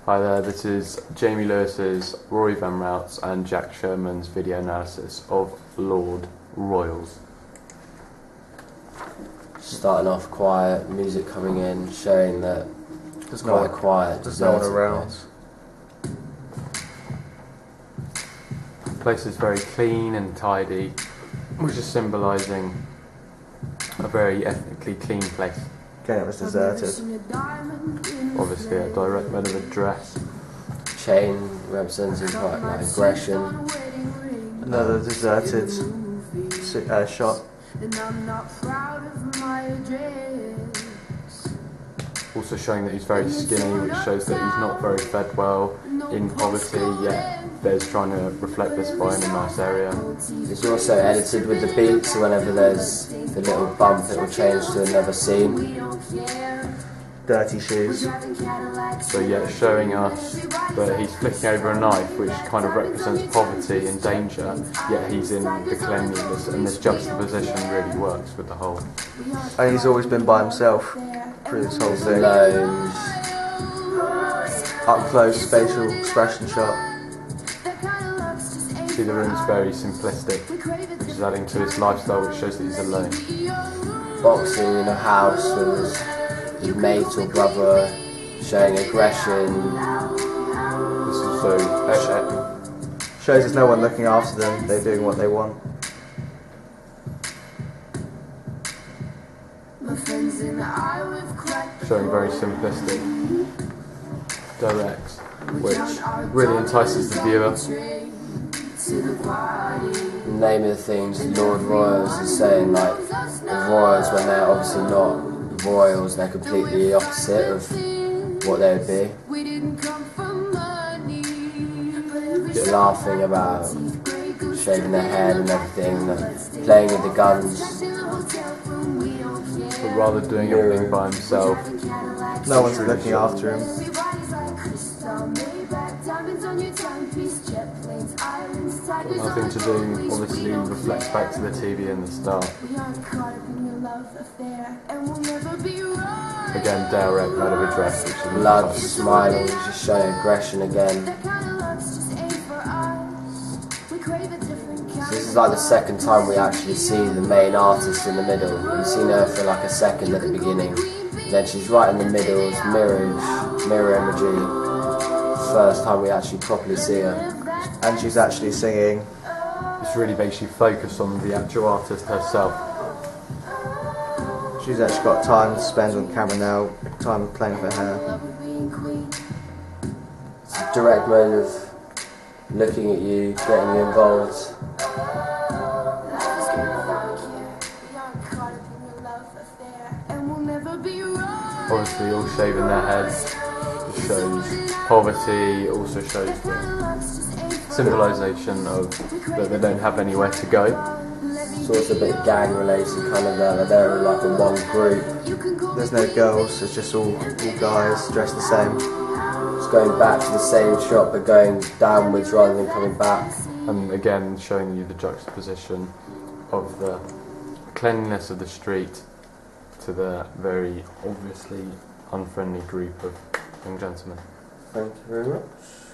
Hi there, this is Jamie Lewis's, Rory Van Rout's and Jack Sherman's video analysis of Lord Royals. Starting off quiet, music coming in, showing that it's quite quiet. There's no one around. The place is very clean and tidy, which is symbolising a very ethnically clean place. Okay, it was deserted. Obviously a direct men of address. Chain representing quite like aggression. Another deserted shot. Also showing that he's very skinny, which shows that he's not very fed well, in poverty, yet there's trying to reflect this by in a nice area. It's also edited with the beat, so whenever there's the little bump it will change to another scene. Dirty shoes. So yeah, showing us that he's flicking over a knife, which kind of represents poverty and danger, yet he's in the cleanliness, and this juxtaposition really works with the whole. And he's always been by himself through this whole thing. Alone. Up close facial expression shot. See, the room's very simplistic, which is adding to his lifestyle, which shows that he's alone. Boxing in a house with his mate or brother, showing aggression. This also Shows there's no one looking after them, they're doing what they want. showing very simplistic, direct, which really entices the viewer. The name of the things, Lord Royals, is saying like the royals when they're obviously not royals, they're completely opposite of what they would be. They're laughing about shaving their head and everything, playing with the guns. But rather doing everything by himself. No one's looking after him. Nothing to do, obviously reflects back to the TV and the start. Again, direct mode of address, which is Blood, smiling, just showing aggression again. This is like the second time we actually see the main artist in the middle. We've seen her for like a second at the beginning. Then she's right in the middle, it's mirror imagery. First time we actually properly see her. And she's actually singing. This really makes you focus on the actual artist herself. She's actually got time to spend on camera now, time playing with her hair. It's a direct mode of looking at you, getting you involved. Obviously all shaving their heads, it shows poverty, also shows the symbolisation of that they don't have anywhere to go. It's also a bit gang related, kind of they're like in one group. There's no girls, it's just all guys dressed the same. It's going back to the same shot but going downwards rather than coming back. And again showing you the juxtaposition of the cleanliness of the street to the very obviously unfriendly group of young gentlemen. Thank you very much.